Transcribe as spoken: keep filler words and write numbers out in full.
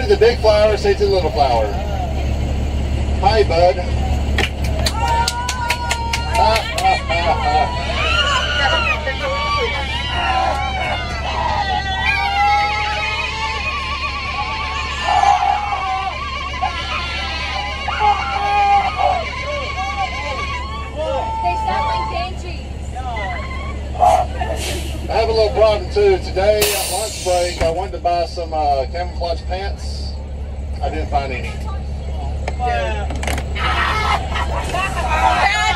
to the big flower, say to the little flower. Hi, bud. Ha, ha, ha, ha. I have a little problem too. Today at lunch break, I wanted to buy some uh, camouflage pants. I didn't find any. Yeah.